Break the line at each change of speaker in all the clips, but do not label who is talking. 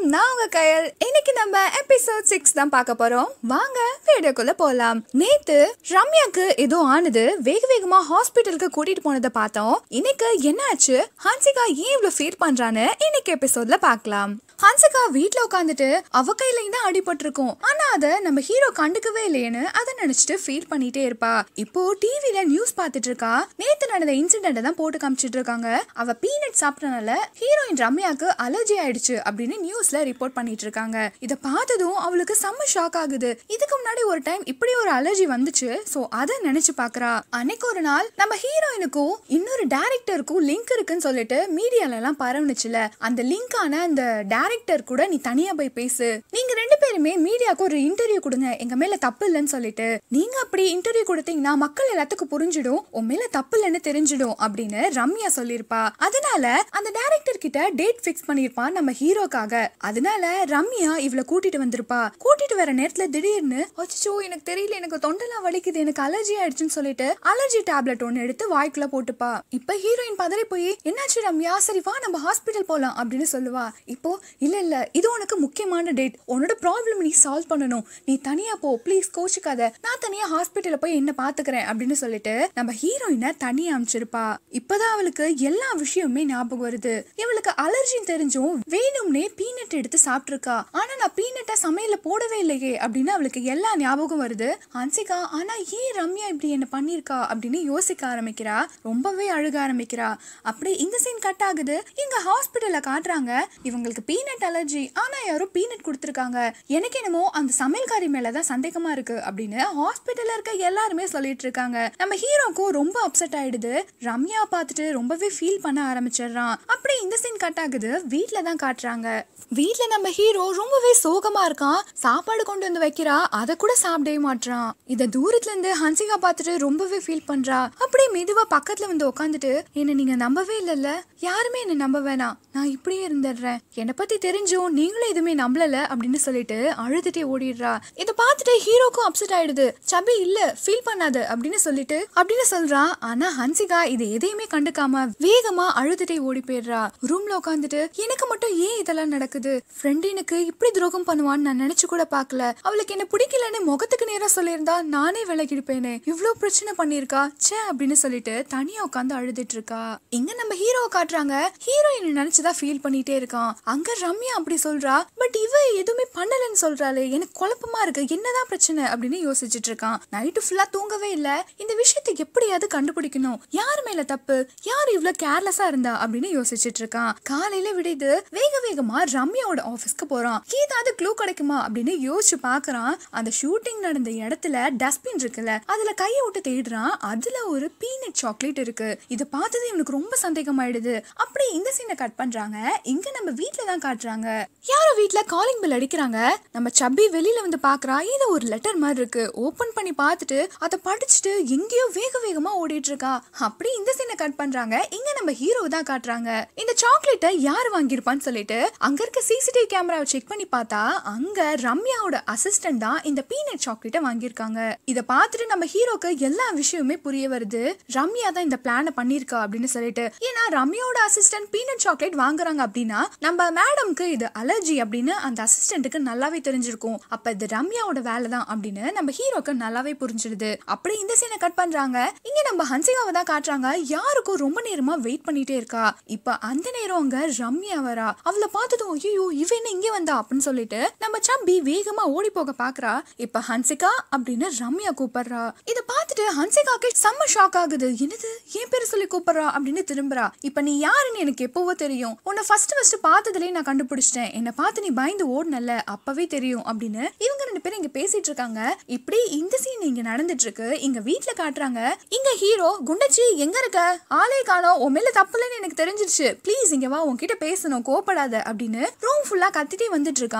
நான் உங்க கயல். இன்னைக்கு நம்ம எபிசோட் 6 தான் பார்க்க போறோம். வாங்க வீடியோக்குள்ள போலாம். நேத்து ரம்யாக்கு ஏதோ ஆனது, வேக வேகமா ஹாஸ்பிட்டலுக்கு கூட்டிட்டு போனதை பார்த்தோம். இன்னைக்கு என்ன ஆச்சு, ஹன்சிகா ஏன் இவ்வளவு ஃபீல் பண்றான்னு இன்னைக்கு எபிசோட்ல பார்க்கலாம். ஹன்சிகா வீட்டுல உட்காந்துட்டு அவ கையில தான் அடிபட்டிருக்கும், ஆனா அத நம்ம ஹீரோ கண்டுக்கவே இல்லையேன்னு அதை நினைச்சிட்டு ஃபீல் பண்ணிட்டே இருப்பா. இப்போ டிவில நியூஸ் பார்த்துட்டு இருக்கா. நேத்து நடந்த இன்சிடென்ட் தான் போட்டு காமிச்சிட்டு இருக்காங்க. அவ பீனட் சாப்பிட்டனால ஹீரோயின் ரம்யாக்கு அலர்ஜி ஆயிடுச்சு அப்படின்னு நியூஸ்ல ரிப்போர்ட் பண்ணிட்டு இருக்காங்க. இத பார்த்ததும் அவளுக்கு செம்ம ஷாக் ஆகுது. இதுக்கு முன்னாடி ஒரு டைம் இப்படி ஒரு அலர்ஜி வந்துச்சு. சோ அத நினைச்சு பாக்குறா. அன்னைக்கு ஒரு நாள் நம்ம ஹீரோயினுக்கும் இன்னொரு டைரக்டருக்கும் லிங்க் இருக்குன்னு சொல்லிட்டு மீடியால எல்லாம் பரவுனுச்சுல, அந்த லிங்கான அந்த டைரக்டர் கூட நீ தனியா போய் பேசு, நீங்க ரெண்டு பேருமே மீடியாக்கு ஒரு இன்டர்வியூ கொடுங்க, எங்க மேல தப்பு இல்லைன்னு சொல்லிட்டு, நீங்க அப்படி இன்டர்வியூ கொடுத்தீங்கன்னா மக்கள் எல்லாத்துக்கும் புரிஞ்சிடும், உன் மேல தப்பு இல்லைன்னு தெரிஞ்சிடும் அப்படின்னு ரம்யா சொல்லிருப்பா. அதனால அந்த டைரக்டர் கிட்ட டேட் பிக்ஸ் பண்ணிருப்பா நம்ம ஹீரோக்காக. அதனால ரம்யா இவளை கூட்டிட்டு வந்திருப்பா. கூட்டிட்டு வர நேரத்துல திடீர்னு அச்சோ எனக்கு தெரியல, எனக்கு தொண்டெல்லாம் வலிக்குது, எனக்கு அலர்ஜி ஆயிடுச்சுன்னு சொல்லிட்டு அலர்ஜி டேப்லெட் ஒன்னு எடுத்து வாய்க்குள்ள போட்டுப்பா. இப்ப ஹீரோயின் பதறி போய் என்னாச்சு ரம்யா, சரி வா நம்ம ஹாஸ்பிட்டல் போலாம் அப்படின்னு சொல்லுவா. இப்போ இல்ல இல்ல, இது உனக்கு முக்கியமான டேட், உன்னோட ப்ராப்ளம் நீ சால்வ் பண்ணணும், நீ தனியா போ ப்ளீஸ், கோச்சுக்காத, நான் தனியா ஹாஸ்பிட்டல்ல போய் என்ன பாத்துக்கிறேன் அப்படின்னு சொல்லிட்டு நம்ம ஹீரோயினை தனியா அமைச்சிருப்பா. இப்பதான் அவளுக்கு எல்லா விஷயமுமே ஞாபகம் வருது. இவளுக்கு அலர்ஜி தெரிஞ்சும் வேணும்னே பீனட் எடுத்து சாப்பிட்டிருக்கா. ஆனா நான் பீனட்டை சமையல போடவே இல்லையே அப்படின்னு அவளுக்கு எல்லா ஞாபகம் வருது. ஹன்சிகா ஆனா ஏன் ரம்யா இப்படி என்ன பண்ணிருக்கா அப்படின்னு யோசிக்க ஆரம்பிக்கிறா. ரொம்பவே அழுக ஆரம்பிக்கிறா. அப்படி இந்த சீன் கட் ஆகுது. இங்க ஹாஸ்பிட்டல்ல காட்டுறாங்க, இவங்களுக்கு பீனட் அலர்ஜி, ஆனா யாரும் பீனட் கொடுத்துருக்காங்க, எனக்கு என்னமோ அந்த சமையல்காரி மேலதான் சந்தேகமா இருக்கு அப்படின்னு ஹாஸ்பிட்டல்ல இருக்க எல்லாருமே சொல்லிட்டு இருக்காங்க. நம்ம ஹீரோக்கும் ரொம்ப அப்செட் ஆயிடுது. ரம்யா பார்த்துட்டு ரொம்பவே ஃபீல் பண்ண ஆரம்பிச்சிடுறான். அப்படி இந்த சீன் கட் ஆகுது. வீட்ல தான் காட்டுறாங்க. வீட்ல நம்ம ஹீரோ ரொம்பவே சோகமா இருக்கான். சாப்பாடு கொண்டு வந்து வைக்கிறா, அதை கூட சாப்பிடவே மாட்டான். இத தூரத்துல இருந்து ஹன்சிகா பார்த்துட்டு ரொம்பவே ஃபீல் பண்றா. அப்படியே மெதுவா பக்கத்துல வந்து உட்காந்துட்டு, என்ன நீங்க நம்பவே இல்லைல்ல, யாருமே என்ன நம்ப வேணாம், நான் இப்படியே இருந்துடுறேன், என்னை பத்தி தெரிஞ்சும் நீங்களும் எதுவுமே நம்பல அப்படின்னு சொல்லிட்டு அழுதுட்டே ஓடிடுறா. இதை பார்த்துட்டு ஹீரோக்கும் அப்செட் ஆயிடுது. சபி இல்ல ஃபீல் பண்ணாத அப்படின்னு சொல்றான். ஆனா ஹன்சிகா இது எதையுமே கண்டுக்காம வேகமா அழுதுட்டே ஓடி போயிடுறா. ரூம்ல உட்காந்துட்டு எனக்கு மட்டும் ஏன் இதெல்லாம் நடக்குது, ஃப்ரெண்ட் எனக்கு இப்படி துரோகம் பண்ணுவான்னு நான் நினைச்சு கூட பாக்கல, அவளுக்கு என்ன பிடிக்கலன்னு முகத்துக்கு நேரா சொல்லியிருந்தா நானே விலகிடுப்பேனே, இவ்வளவு பிரச்சனை பண்ணிருக்கா சே அப்படின்னு சொல்லிட்டு தனியா உட்காந்து அழுதுட்டு இருக்கா. இங்க நம்ம ஹீரோவை காட்டுறாங்க. ஹீரோயின் நினைச்சுதான் ஃபீல் பண்ணிட்டே இருக்கான். அங்க ரம்யா அப்படி சொல்றா, பட் இவ எதுவுமே பண்ணலன்னு சொல்றாளே, எனக்கு குழப்பமா இருக்கு, என்னதான் பிரச்சனை அப்படின்னு யோசிச்சுட்டு இருக்கான். நைட்டு ஃபுல்லா தூங்கவே இல்ல. இந்த விஷயத்தை எப்படியாவது கண்டுபிடிக்கணும், யார் மேல தப்பு, யார் இவ்வளவு கேர்லெஸ்ஸா இருந்தா அப்படின்னு யோசிச்சுட்டு இருக்கான். காலையில விடுது. வேக வேகமா ரம்யாவோட ஆபீஸ்க்கு போறான். ஏதாவது க்ளூ கிடைக்குமா அப்படின்னு யோசிச்சு பாக்குறான். அந்த ஷூட்டிங் நடந்த இடத்துல டஸ்ட்பின் இருக்குல்ல, அதுல கையை விட்டு தேடுறான். அதுல ஒரு பீனட் சாக்லேட் இருக்கு. இதை பார்த்தது இவனுக்கு ரொம்ப சந்தேகம் ஆயிடுது. அப்படி இந்த சீனை கட் பண்றாங்க. இங்க நம்ம வீட்ல தான் காட்டுறாங்க. யாரோ வீட்ல காலிங் பெல் அடிக்கிறாங்க. நம்ம சப்பி வெளியில வந்து பாக்குறா. இது ஒரு லெட்டர் மாதிரி இருக்கு. ஓபன் பண்ணி பார்த்துட்டு அதை படிச்சுட்டு எங்கேயோ வேக வேகமா ஓடிட்டு இருக்கா. அப்படி இந்த சீனை கட் பண்றாங்க. இங்க நம்ம ஹீரோ தான் காட்டுறாங்க. இந்த சாக்லேட்டை யார் வாங்கியிருப்பான்னு சொல்லிட்டு அங்க இருக்க சிசிடிவி கேமராவை செக் பண்ணி பார்த்தா அங்க ரம்யாவோட அசிஸ்டன்ட் தான் இந்த பீனட் சாக்லேட்டை வாங்கியிருக்காங்க. இதை பார்த்துட்டு நம்ம ஹீரோக்கு எல்லா விஷயமுமே புரிய வருது. ரம்யா தான் இந்த பிளான பண்ணிருக்கா அப்படின்னு சொல்லிட்டு. ஏன்னா ரம்யாவோட அசிஸ்டன்ட் பீனட் சாக்லேட் வாங்குறாங்க அப்படின்னா நம்ம மேடம்க்கு இது அலர்ஜி அப்படின்னு அந்த அசிஸ்டன்ட்டுக்கு நல்லாவே தெரிஞ்சிருக்கும். அப்ப இது ரம்யாவோட வேலை தான் அப்படின்னு நம்ம ஹீரோக்கு நல்லாவே புரிஞ்சிடுது. அப்படி இந்த சீனை கட் பண்றாங்க. இங்க நம்ம ஹன்சிகாவை தான் காட்டுறாங்க. யாருக்கும் ரொம்ப நேரமா வெயிட் பண்ணிட்டே இருக்கா. இப்ப அந்த நேரம் அங்க ரம்யா வரா. அவளை பார்த்ததும் ஐயோ இவ என்ன இங்க வந்தா அப்படின்னு சொல்லிட்டு நம்ம சம்பி வேகமா ஓடி போக பாக்குறா. இப்ப ஹன்சிகா அப்படின்னு ரம்யா கூப்பிடுறா. இத பார்த்துட்டு ஹன்சிகாக்கு செம்ம ஷாக் ஆகுது. என்னது என் பேரு சொல்லி கூப்பிடுறா அப்படின்னு திரும்புறா. இப்ப நீ யாருன்னு எனக்கு எப்பவோ தெரியும், உன்னை ஃபர்ஸ்ட் பார்த்ததுலயே நான் கண்டுபிடிச்சிட்டேன், என்ன பார்த்து நீ பயந்து ஓடுனல்ல அப்பவே தெரியும் அப்படின்னு இவங்க ரெண்டு பேரும் இங்க பேசிட்டு இருக்காங்க. இப்படி இந்த சீன் இங்க நடந்துட்டு இருக்கு. இங்க வீட்ல காட்டுறாங்க. இங்க ஹீரோ குண்டச்சி எங்க இருக்க, ஆளே காணோம், உன் மேல தப்புலன்னு எனக்கு தெரிஞ்சிருச்சு, ப்ளீஸ் இங்க வா, உன்கிட்ட பேசணும், கோபப்படாத அப்படின்னு ரூம் ஃபுல்லா கத்திட்டே வந்துட்டு இருக்கான். இப்ப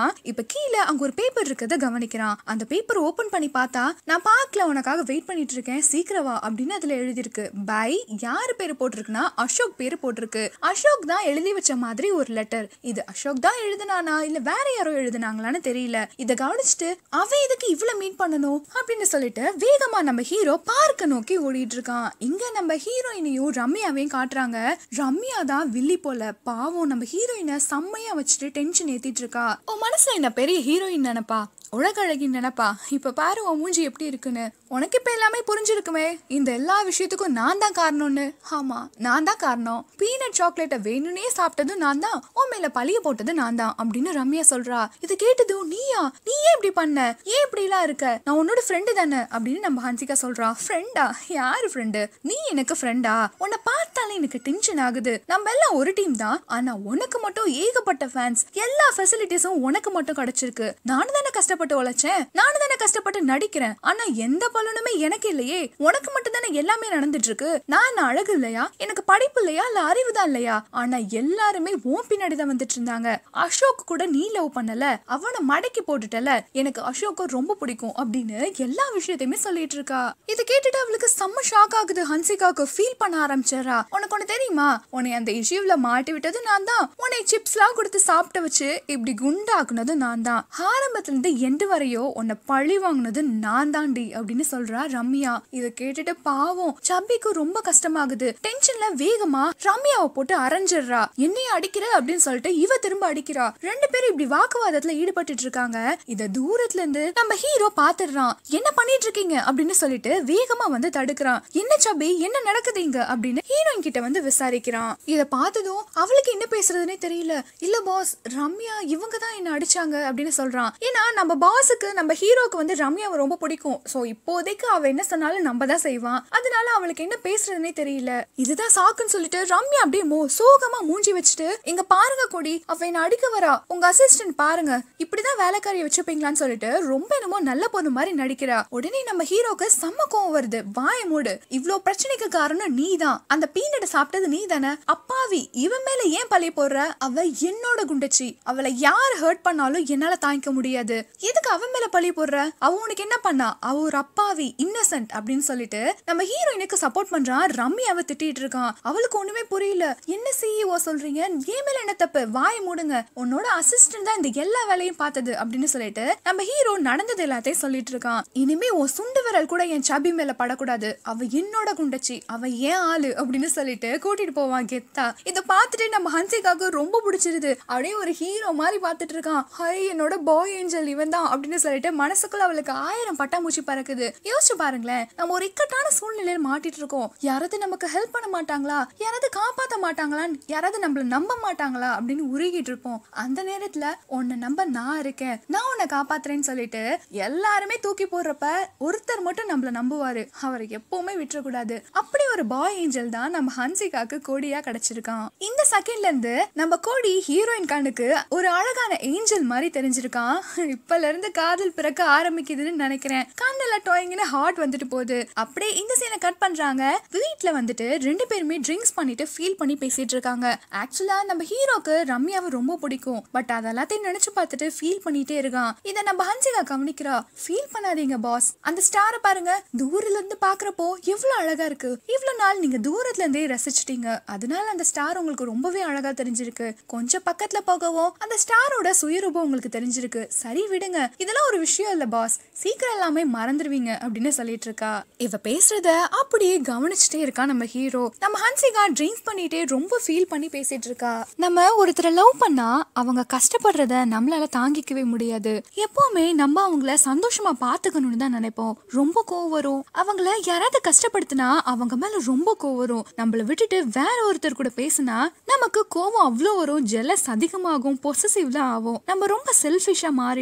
கீழே அங்க ஒரு பேப்பர் இருக்கத கவனிக்கிறான். அந்த பேப்பர் ஓபன் பண்ணி பார்த்தா, நான் பார்க்கல, உனக்காக வெயிட் பண்ணிட்டு இருக்கேன், சீக்கிரம் வா அப்படின்னு அதுல எழுதிருக்கு. பை யாரு பேரு போட்டிருக்குன்னா அசோக் பேரு போட்டிருக்கு. அசோக் தான் எழுதி வச்ச மாதிரி ஒரு லெட்டர். இது அசோக் தான் எழுதுனானா இல்ல வேற யாரோ எழுதுனாங்களான்னு தெரியல. இத கவனிச்சுட்டு அவன் இதுக்கு இவ்வளவு மீட் பண்ணணும் அப்படின்னு சொல்லிட்டு வேகமா நம்ம ஹீரோ பார்க்க நோக்கி ஓடிட்டு இருக்கான். இங்க நம்ம ஹீரோயினையும் ரம்யாவையும் காட்டுறாங்க. ரம்யா தான் வில்லி போல. பாவம் நம்ம ஹீரோயினை செம்மையா வச்சுட்டு டென்ஷன் ஏத்திட்டு இருக்கா. உன் மனசுல என்ன பெரிய ஹீரோயின் நினைப்பா, உலகழகி நினைப்பா. இப்ப பாரு உன் மூஞ்சி எப்படி இருக்குன்னு. உனக்கு இப்ப எல்லாமே புரிஞ்சிருக்குமே, இந்த எல்லா விஷயத்துக்கும் நான் தான் காரணம்னு. ஆமா, நான் தான் காரணம். பீனட் சாக்லேட்டை வேணும்னே சாப்பிட்டது நான் தான், உன் மேல பழிய போட்டது நான் தான் அப்படின்னு ரம்யா சொல்றா. இது கேட்டதும் நீயா, நீ ஏன் இப்படி பண்ண, ஏன் இப்படி எல்லாம் இருக்க, நான் உன்னோட ஃப்ரெண்டு தானே அப்படின்னு நம்ம ஹன்சிகா சொல்றா. ஃப்ரெண்டா? யாரு ஃப்ரெண்டு? நீ எனக்கு ஃப்ரெண்டா? உன்னை பார்த்தாலே எனக்கு டென்ஷன் ஆகுது. நம்ம எல்லாம் ஒரு டீம் தான், ஆனா உனக்கு மட்டும் ஏகப்பட்ட ஃபேன்ஸ், எல்லா ஃபெசிலிட்டிஸும் உனக்கு மட்டும் கிடைச்சிருக்கு. நானும் தானே கஷ்டப்பட்டு உழைச்சேன், நானும் தானே கஷ்டப்பட்டு நடிக்கிறேன், ஆனா எந்த பலனுமே எனக்கு இல்லையே. உனக்கு மட்டும் தானே எல்லாமே நடந்துட்டு இருக்கு. நான் என்ன அழகு இல்லையா, எனக்கு படிப்பு இல்லையா, இல்ல அறிவு தான் இல்லையா? ஆனா எல்லாருமே உன் பின்னாடிதான் வந்துட்டு இருந்தாங்க. அசோக் கூட நீ லவ் பண்ணல, அவனை மடக்கி போட்டுட்டல, எனக்கு அசோக்க ரொம்ப பிடிக்கும் அப்படின்னு எல்லா விஷயத்தையுமே சொல்லிட்டு இருக்கா. இதை கேட்டுட்டு அவளுக்கு செம்ம ஷாக் ஆகுது. ஹன்சிகாக்கு ஃபீல் பண்ண ஆரம்பிச்சிடறா. உனக்கு ஒண்ணு தெரியுமா, உன்னை அந்த இஷ்யூல மாட்டி விட்டது நான் தான், உன்னை சிப்ஸ் எல்லாம் கொடுத்து சாப்பிட்டு வச்சு இப்படி குண்டாக்குனது நான் தான், ஆரம்பத்துல இருந்து எண்டு வரையோ உன்னை பழி வாங்கினது நான் தாண்டி அப்படின்னு சொல்றா ரம்யா. இதை கேட்டுட்டு பாவம் சப்பிக்கு ரொம்ப கஷ்டமாகுது. டென்ஷன்ல வேகமா ரம்யாவை போட்டு அரைஞ்சிடுறா. என்னைய அடிக்கிற அப்படின்னு சொல்லிட்டு இவ திரும்ப அடிக்கிறா. ரெண்டு பேரும் இப்படி வாக்குவாதத்துல ஈடுபட்டு இருக்காங்க. இத தூரத்துல இருந்து நம்ம ஹீரோ பாத்துடுறான். என்ன பண்ணிட்டு இருக்கீங்க அப்படின்னு சொல்லிட்டு வேகமா வந்து தடுக்கிறான். என்ன சப்பி, என்ன நடக்குதுங்க அப்படின்னு ஹீரோயின் கிட்ட வந்து விசாரிக்கிறான். இத பார்த்ததும் அவளுக்கு என்ன பேசுறதுன்னே தெரியல. இல்ல பாஸ், ரம்யா இவங்க தான் என்ன அடிச்சாங்க அப்படின்னு சொல்றான். ஏன்னா நம்ம பாஸுக்கு நம்ம ஹீரோக்கு வந்து ரம்யாவை ரொம்ப பிடிக்கும். சோ இப்போதைக்கு அவ என்ன சொன்னாலும் நம்ம தான் செய்வான். அதனால அவளுக்கு என்ன பேசுறதுன்னே தெரியல. இதுதான் சாக்குன்னு சொல்லிட்டு ரம்யா அப்படியே சோகமா மூஞ்சி வச்சுட்டு, இங்க பாருங்க கொடி, அவ என்ன அடிக்க வரா, உங்க அசிஸ்டன்ட் பாருங்க, இப்படிதான் வேலைக்காரியை வச்சுப்பீங்களான்னு சொல்லிட்டு ரொம்ப என்னமோ நல்ல பொண்ணு மாதிரி நடிக்கிறா. உடனே நம்ம ஹீரோக்கு செம்ம கோவம் வருது. வாய மூடு, இவ்ளோ பிரச்சனைக்கு காரணம் நீ தான், அந்த பீனட் சாப்பிட்டது நீ தானே, அப்பாவி, இவன் மேல ஏன் பழி போடுற, அவ என்னோட குண்டச்சி, அவளை யார் ஹர்ட் பண்ணாலும் என்னால தாங்கிக்க முடியாது, எதுக்கு அவன் மேல பழி போடுற, அவ உனக்கு என்ன பண்ணா, அவ ஒரு அப்பாவி, இன்னசென்ட் அப்படின்னு சொல்லிட்டு நம்ம ஹீரோயினுக்கு சப்போர்ட் பண்றான். ரம்யாவை திட்டிட்டு இருக்கான். அவளுக்கு ஒண்ணுமே புரியல. என்ன சிஇஓ சொல்றீங்க, ஏன் மேல என்ன தப்பு, வாய மூடுங்க, உன்னோட அசிஸ்டன்ட் தான் இந்த எல்லா வேலையும் பார்த்தது அப்படின்னு சொல்லிட்டு நம்ம ஹீரோ நடந்தது எல்லாத்தையும் சொல்லிட்டு இருக்கான். இனிமே உன் சுண்டு விரல் கூட என் சபி மேல படக்கூடாது, அவ என்னோட குண்டச்சி, அவ ஏன் ஆளு அப்படின்னு சொல்லிட்டு கூட்டிட்டு போவான் கெத்தா. இதை பார்த்துட்டு நம்ம ஹன்சிகாக்கு ரொம்ப பிடிச்சிருது. அப்படியே ஒரு ஹீரோ மாதிரி பார்த்துட்டு இருக்கான். ஹை, என்னோட பாய் ஏஞ்சல் இவன் தான் அப்படின்னு சொல்லிட்டு மனசுக்குள்ள அவளுக்கு 1000 பட்டாம்பூச்சி பறக்குது. யோசிச்சு பாருங்களேன், நம்ம ஒரு இக்கட்டான சூழ்நிலையில மாட்டிட்டு இருக்கோம். யாராவது நமக்கு ஹெல்ப் பண்ண மாட்டாங்களா, யாராவது காப்பாத்த மாட்டாங்களான்னு, யாராவது நம்மள நம்ப மாட்டாங்களா அப்படின்னு உருகிட்டு இருப்போம். அந்த நேரத்துல உன்னை நம்ப நான் இருக்கேன், நான் உன்னை காப்பாத்துறேன்னு சொல்லிட்டு எல்லாருமே தூக்கி போடுறப்ப ஒருத்தர் மட்டும் நம்மள நம்புவாரு, அவரை எப்பவுமே விட்டுறக்கூடாது. அப்படி ஒரு பாய் ஏஞ்சல் தான் நம்ம ஹன்சிகாக்கு கோடியா கிடைச்சிருக்கான். இந்த செகண்ட்ல இருந்து நம்ம கோடி ஹீரோயின் கண்ணுக்கு ஒரு அழகான ஏஞ்சல் மாதிரி தெரிஞ்சிருக்கான். இப்பல இருந்து காதல் பிறக்க ஆரம்பிக்குதுன்னு நினைக்கிறேன். கண்ணுல டோயிங்னு ஹார்ட் வந்துட்டு போகுது. அப்படியே இந்த சீனை கட் பண்றாங்க. வீட்டுல வந்துட்டு ரெண்டு பேருமே ட்ரிங்க்ஸ் பண்ணிட்டு ஃபீல் பண்ணி பேசிட்டு இருக்காங்க. ஆக்சுவலா நம்ம ஹீரோக்கு ரம்யாவை ரொம்ப பிடிக்கும். பட் அதெல்லாத்தையும் நினைச்சு பார்த்துட்டு ஃபீல் பண்ணிட்டே இருக்கான். இதை நம்ம ஹன்சிகா கவனிக்கிறா. ஃபீல் பண்ணாதீங்க பாஸ், அந்த ஸ்டாரை பாருங்க, தூரத்துல இருந்து பாக்குறப்போ எவ்வளவு அழகா இருக்கு, இவ்வளவு நாள் நீங்க தூரத்துல இருந்தே ரசிச்சிட்டீங்க, அதனால அந்த ஸ்டார் உங்களுக்கு ரொம்பவே அழகா தெரிஞ்சிருக்கு. கொஞ்சம் பக்கத்துல போகவும் அந்த ஸ்டாரோட சுயரூபம் உங்களுக்கு தெரிஞ்சிருக்கு. சரி விடுங்க, இதெல்லாம் ஒரு விஷயம் இல்ல பாஸ், சீக்கிரம் எல்லாமே மறந்துடுவீங்க அப்படின்னு சொல்லிட்டு இருக்கா. இவ பேசுறத அப்படியே கவனிச்சுட்டே இருக்கா நம்ம ஹீரோ. நம்ம ஹன்சிகா ட்ரிங்க்ஸ் பண்ணிட்டே ரொம்ப ஃபீல் பண்ணி பேசிட்டு இருக்கா. நம்ம ஒருத்தரை லவ் பண்ணா அவங்க கஷ்டப்படுறத நம்மளால தாங்கிக்கவே முடியாது. எப்பவுமே நம்ம அவங்கள சந்தோஷமா பாத்துக்கணும்னு தான் நினைப்போம். ரொம்ப கோவம் வரும். அவங்கள யாராவது கஷ்டப்படுத்தினா அவங்க மேல ரொம்ப கோவம் வரும். நம்மள விட்டுட்டு வேற ஒருத்தர் கூட பேசினா நமக்கு கோவம் அவ்வளோ வரும். ஜெலஸ் அதிகமாகும், பொசசிவ் தான் ஆகும். நம்ம ரொம்ப செல்ஃபிஷா மாறிடுவோம்.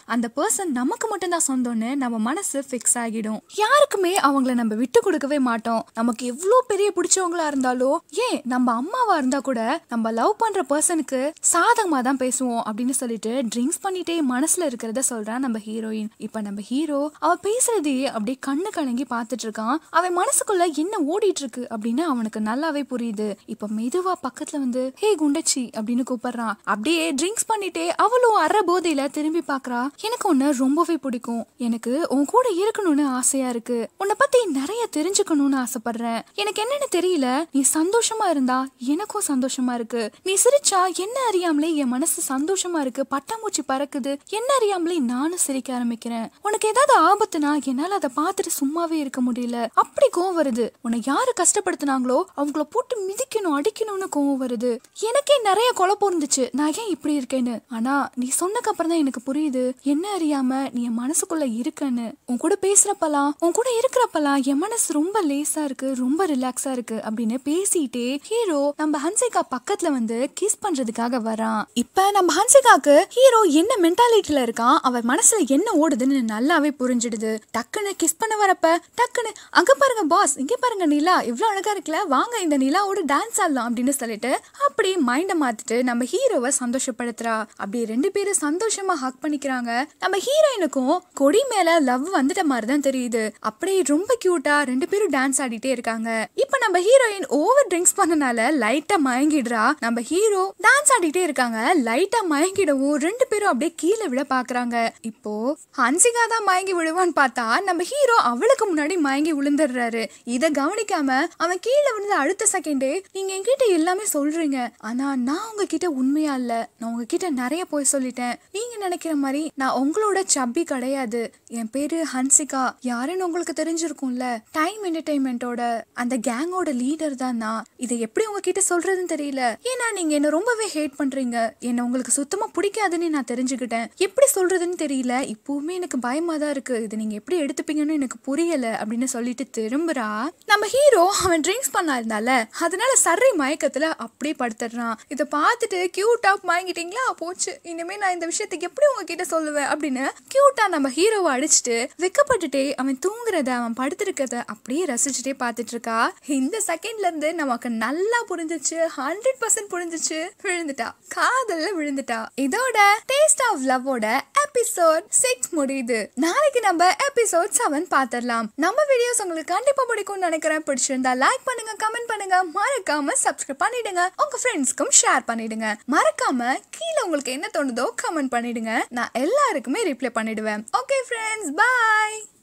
அந்த பர்சன் நமக்கு மட்டும் தான் சொந்தம்னு நம்ம மனசு ஃபிக்ஸ் ஆகிடும். யாருக்குமே அவங்கள நம்ம விட்டு கொடுக்கவே மாட்டோம். நமக்கு எவ்வளோ பெரிய பிடிச்சவங்களா இருந்தாலும், ஏன் நம்ம அம்மாவா இருந்தா கூட நம்ம லவ் பண்ற பர்சனுக்கு சாதகமா தான் பேசுவோம் அப்படின்னு சொல்லிட்டு ட்ரிங்க்ஸ் பண்ணிட்டே மனசுல இருக்கிறத சொல்றான் நம்ம ஹீரோயின். இப்ப நம்ம ஹீரோ அவ பேசுறதையே அப்படியே கண்ணு கலங்கி பார்த்துட்டு இருக்கான். அவன் மனசுக்குள்ள என்ன ஓடிட்டு இருக்கு அப்படின்னு அவனுக்கு நல்லாவே புரியுது. இப்ப மெதுவா பக்கத்துல வந்து ஹே குண்டச்சி அப்படின்னு கூப்பிடுறான். அப்படியே ட்ரிங்க்ஸ் பண்ணிட்டே அவளும் அரை போதையில திரும்பி பாக்குறா. எனக்கு உன்னை ரொம்பவே பிடிக்கும், எனக்கு உன் கூட இருக்கணும்னு ஆசையா இருக்கு, உன்னை பத்தி நிறைய தெரிஞ்சுக்கணும்னு ஆசைப்படுறேன். எனக்கு என்னன்னு தெரியல, நீ சந்தோஷமா இருந்தா எனக்கும் சந்தோஷமா இருக்கு, நீ சிரிச்சா என்ன அறியாமலே என் மனசு சந்தோஷமா இருக்கு, பட்டாம்பூச்சி பறக்குது, என்ன அறியாமலே நானும் சிரிக்க ஆரம்பிக்கிறேன். உனக்கு ஏதாவது ஆபத்துனா என்னால அதை பார்த்துட்டு சும்மாவே இருக்க முடியல, அப்படி கோவம் வருது. உன்னை யாரு கஷ்டப்படுத்தினாங்களோ அவங்கள போட்டு மிதிக்கணும் அடிக்கணும்னு கோவம் வருது. எனக்கே நிறைய குழப்பம் இருந்துச்சு நான் ஏன் இப்படி இருக்கேன்னு. ஆனா நீ சொன்னக்கு அப்புறம் தான் எனக்கு புரியுது என்ன அறியாம நீ என் மனசுக்குள்ள இருக்கன்னு. உன் கூட பேசுறப்பெல்லாம் உன் கூட இருக்கிறப்பெல்லாம் என் மனசு ரொம்ப லேசா இருக்கு, ரொம்ப ரிலாக்ஸா இருக்கு அப்படின்னு பேசிட்டே ஹீரோ நம்ம ஹன்சிகா பக்கத்துல வந்து கிஸ் பண்றதுக்காக வரான். இப்ப நம்ம ஹன்சிகாக்கு ஹீரோ என்ன மென்டாலிட்டியில இருக்கான், அவன் மனசுல என்ன ஓடுதுன்னு நல்லாவே புரிஞ்சிடுது. டக்குன்னு கிஸ் பண்ண வரப்ப டக்குன்னு அங்க பாருங்க பாஸ், இங்க பாருங்க நிலா எவ்வளவு அழகா இருக்குல்ல, வாங்க இந்த நிலாவோட டான்ஸ் ஆடலாம் அப்படின்னு சொல்லிட்டு அப்படி மைண்ட மாத்திட்டு நம்ம ஹீரோவை சந்தோஷப்படுத்துறா. அப்படி ரெண்டு பேரும் சந்தோஷமா ஹக் பண்ணிக்கிறாங்க. நம்ம ஹீரோயினுக்கும் கொடி மேல லவ் வந்துட்ட மாதிரி தான் தெரியுது. அப்படியே ரொம்ப கியூட்டா ரெண்டு பேரும் டான்ஸ் ஆடிட்டே இருக்காங்க. இப்ப நம்ம ஹீரோயின் ஓவர் ட்ரிங்க்ஸ் பண்ணனால லைட்டா மயங்கிடுறா. நம்ம ஹீரோ டான்ஸ் ஆடிட்டே இருக்காங்க. லைட்டா மயங்கிடவும் ரெண்டு பேரும் அப்படியே கீழே விட பாக்குறாங்க. இப்போ ஹன்சிகா தான் மயங்கி விடுவான்னு பார்த்தா நம்ம ஹீரோ அவளுக்கு முன்னாடி மயங்கி விழுந்துடுறாரு. இத கவனிக்காம அவன் கீழே விழுந்த அடுத்த செகண்டே நீங்க என்கிட்ட எல்லாமே சொல்றீங்க, ஆனா நான் உங்ககிட்ட உண்மையா இல்ல, நான் உங்ககிட்ட நிறைய போய் சொல்லிட்டேன், நீங்க நினைக்கிற மாதிரி நான் உங்களோட சப்பி கிடையாது, என் பேரு ஹன்சிகா, யாருன்னு உங்களுக்கு தெரிஞ்சிருக்கும்ல, டைம் என்டர்டைன்மெண்டோட அந்த கேங்கோட லீடர் தான் நான். இதை எப்படி உங்ககிட்ட சொல்றதுன்னு தெரியல, ஏன்னா நீங்க என்ன ரொம்பவே ஹேட் பண்றீங்க, என்ன உங்களுக்கு சுத்தமா பிடிக்காதுன்னு நான் தெரிஞ்சுக்கிட்டேன், எப்படி சொல்றதுன்னு தெரியல, இப்பவுமே எனக்கு பயமா தான் இருக்கு, இது நீங்க எப்படி எடுத்துப்பீங்கன்னு எனக்கு புரியல அப்படின்னு சொல்லிட்டு திரும்புறா. நம்ம ஹீரோ அவன் ட்ரிங்க்ஸ் பண்ணா இருந்தால அதனால சர்ரை மயக்கத்துல அப்படியே படுத்துறான். இதை பார்த்துட்டு கியூட்டா மயங்கிட்டீங்களா போச்சு, இனிமே நான் இந்த விஷயத்துக்கு எப்படி உங்ககிட்ட சொல்லுவேன் அப்படின்னு கியூட்டா நம்ம ஹீரோவை அடிச்சுட்டு வெக்கப்பட்டுட்டே அவன் தூங்குறத அவன் படுத்திருக்கிறத அப்படியே ரசிச்சுட்டே பார்த்துட்டு இருக்கா. இந்த செகண்ட்ல இருந்து நமக்கு நல்லா புரிஞ்சிச்சு, 100% புரிஞ்சிச்சு, விழுந்துட்டா, காதல்ல விழுந்துட்டா. இதோட டேஸ்ட் ஆஃப் லவ்வோட எபிசோட் 6 முடியுது. நாளைக்கு நம்ம எபிசோட் 7 பாத்திரலாம். நம்ம வீடியோஸ் உங்களுக்கு கண்டிப்பா பிடிக்கும்னு நினைக்கிறேன். பிடிச்சிருந்தா லைக் பண்ணுங்க, கமெண்ட் பண்ணுங்க, மறக்காம சப்ஸ்கிரைப் பண்ணிடுங்க, உங்க ஃப்ரெண்ட்ஸ்க்கும் ஷேர் பண்ணிடுங்க. மறக்காம கீழே உங்களுக்கு என்ன தோணுதோ கமெண்ட் பண்ணிடுங்க, நான் எல்லாருக்குமே ரிப்ளை பண்ணிடுவேன். Okay friends, by.